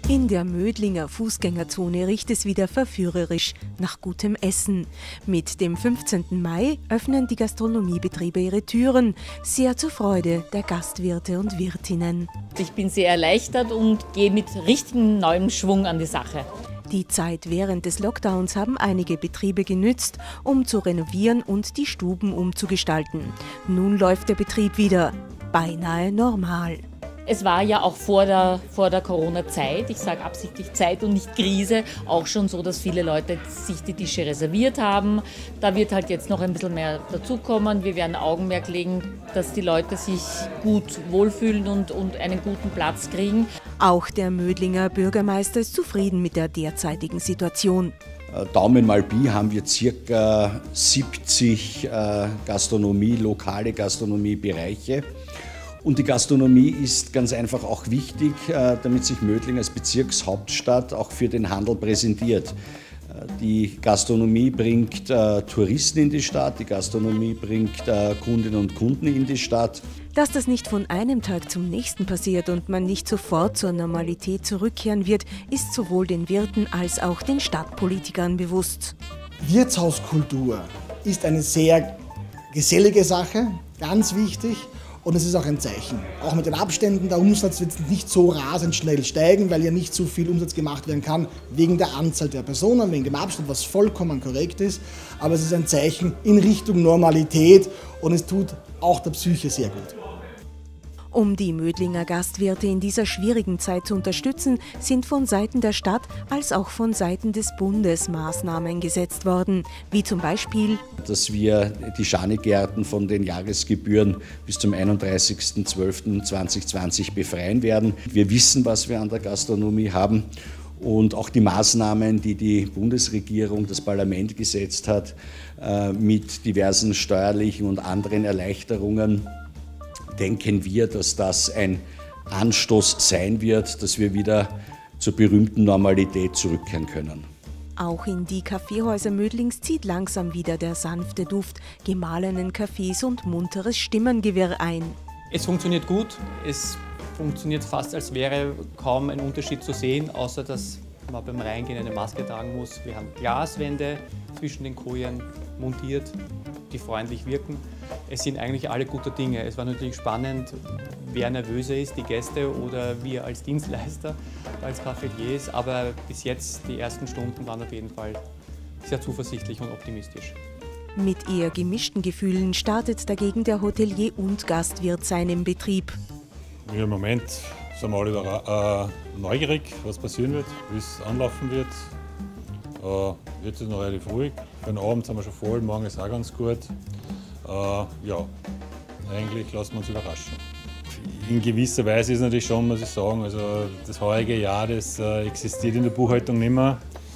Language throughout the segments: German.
In der Mödlinger Fußgängerzone riecht es wieder verführerisch nach gutem Essen. Mit dem 15. Mai öffnen die Gastronomiebetriebe ihre Türen, sehr zur Freude der Gastwirte und Wirtinnen. Ich bin sehr erleichtert und gehe mit richtigem neuem Schwung an die Sache. Die Zeit während des Lockdowns haben einige Betriebe genützt, um zu renovieren und die Stuben umzugestalten. Nun läuft der Betrieb wieder beinahe normal. Es war ja auch vor der Corona-Zeit, ich sage absichtlich Zeit und nicht Krise, auch schon so, dass viele Leute sich die Tische reserviert haben. Da wird halt jetzt noch ein bisschen mehr dazukommen. Wir werden Augenmerk legen, dass die Leute sich gut wohlfühlen und einen guten Platz kriegen. Auch der Mödlinger Bürgermeister ist zufrieden mit der derzeitigen Situation. Daumen mal Pi haben wir ca. 70 lokale Gastronomiebereiche. Und die Gastronomie ist ganz einfach auch wichtig, damit sich Mödling als Bezirkshauptstadt auch für den Handel präsentiert. Die Gastronomie bringt Touristen in die Stadt, die Gastronomie bringt Kundinnen und Kunden in die Stadt. Dass das nicht von einem Tag zum nächsten passiert und man nicht sofort zur Normalität zurückkehren wird, ist sowohl den Wirten als auch den Stadtpolitikern bewusst. Wirtshauskultur ist eine sehr gesellige Sache, ganz wichtig. Und es ist auch ein Zeichen. Auch mit den Abständen, der Umsatz wird nicht so rasend schnell steigen, weil ja nicht so viel Umsatz gemacht werden kann, wegen der Anzahl der Personen, wegen dem Abstand, was vollkommen korrekt ist. Aber es ist ein Zeichen in Richtung Normalität und es tut auch der Psyche sehr gut. Um die Mödlinger Gastwirte in dieser schwierigen Zeit zu unterstützen, sind von Seiten der Stadt als auch von Seiten des Bundes Maßnahmen gesetzt worden, wie zum Beispiel, dass wir die Schanigärten von den Jahresgebühren bis zum 31.12.2020 befreien werden. Wir wissen, was wir an der Gastronomie haben. Und auch die Maßnahmen, die die Bundesregierung, das Parlament gesetzt hat, mit diversen steuerlichen und anderen Erleichterungen, denken wir, dass das ein Anstoß sein wird, dass wir wieder zur berühmten Normalität zurückkehren können. Auch in die Kaffeehäuser Mödlings zieht langsam wieder der sanfte Duft gemahlenen Kaffees und munteres Stimmengewirr ein. Es funktioniert gut, es funktioniert fast, als wäre kaum ein Unterschied zu sehen, außer dass man beim Reingehen eine Maske tragen muss. Wir haben Glaswände zwischen den Kojen montiert, die freundlich wirken. Es sind eigentlich alle gute Dinge. Es war natürlich spannend, wer nervöser ist, die Gäste oder wir als Dienstleister, als Cafetiers. Aber bis jetzt, die ersten Stunden waren auf jeden Fall sehr zuversichtlich und optimistisch. Mit eher gemischten Gefühlen startet dagegen der Hotelier und Gastwirt seinen Betrieb. Im Moment sind wir alle neugierig, was passieren wird, wie es anlaufen wird. Jetzt ist noch relativ ruhig. Für den Abend sind wir schon voll, morgen ist auch ganz gut. Ja, eigentlich lassen wir uns überraschen. In gewisser Weise ist es natürlich schon, muss ich sagen, also das heurige Jahr, das existiert in der Buchhaltung nicht mehr.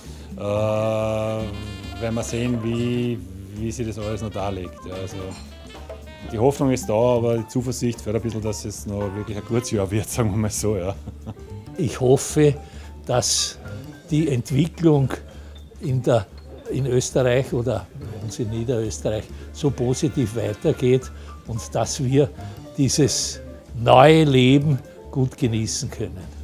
Werden wir sehen, wie sich das alles noch darlegt. Ja, also die Hoffnung ist da, aber die Zuversicht fährt ein bisschen, dass es noch wirklich ein gutes Jahr wird, sagen wir mal so. Ja. Ich hoffe, dass die Entwicklung in Österreich oder uns in Niederösterreich so positiv weitergeht und dass wir dieses neue Leben gut genießen können.